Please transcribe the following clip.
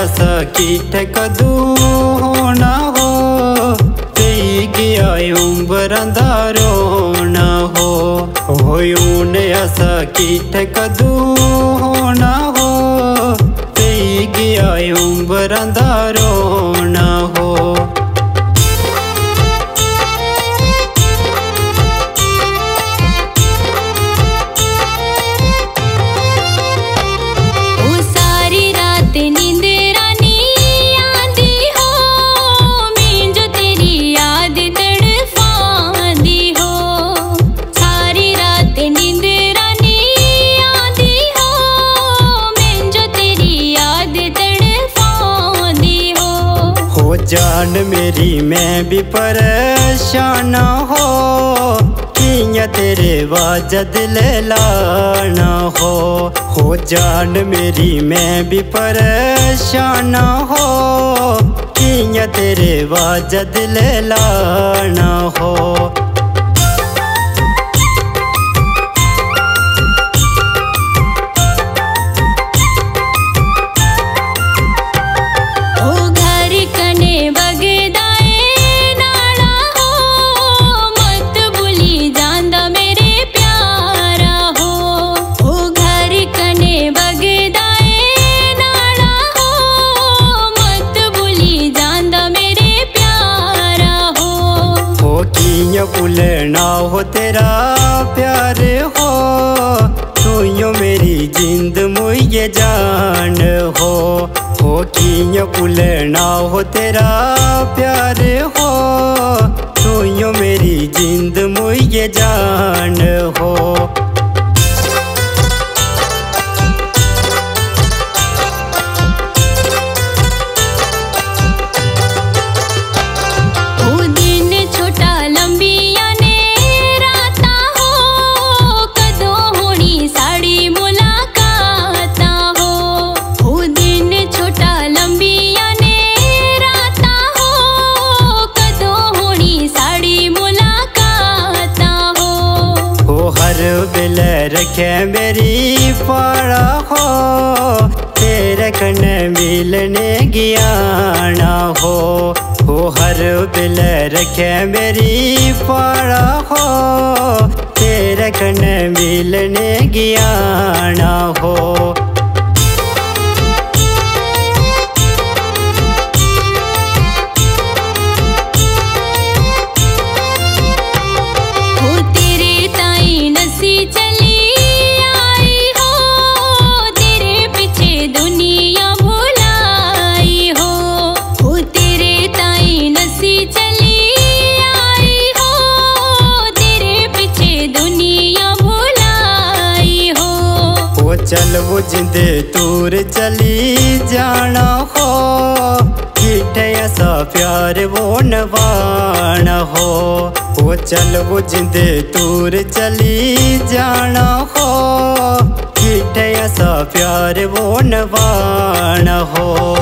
ऐसा कीठ कदू होना हो ते गया उम्र रोना हो यून ऐसा कीठ कदू होना हो ते गया उम्र रोना हो। जान मेरी मैं भी परेशान हो किया तेरे वाजा दिल लाना हो जान मेरी मैं भी परेशान हो किया तेरे वाजा दिल लाना हो। भूलना हो तेरा प्यार हो तू यो मेरी जिंद मुझे जान हो किया भूलना हो तेरा प्यार हो तू यो मेरी जिंद मुझे जान हो। रखे मेरी पाड़ा हो तेरे कने मिलने ज्ञाना हो हर बिल रखे मेरी पाड़ा हो तेरे कने मिलने ज्ञाना हो। चल वो जिंदे दूर चली जाना हो किठे ऐसा प्यार वो नवाना हो चल वो जिंदे दूर चली जाना हो किठे ऐसा प्यार वो नवाना हो।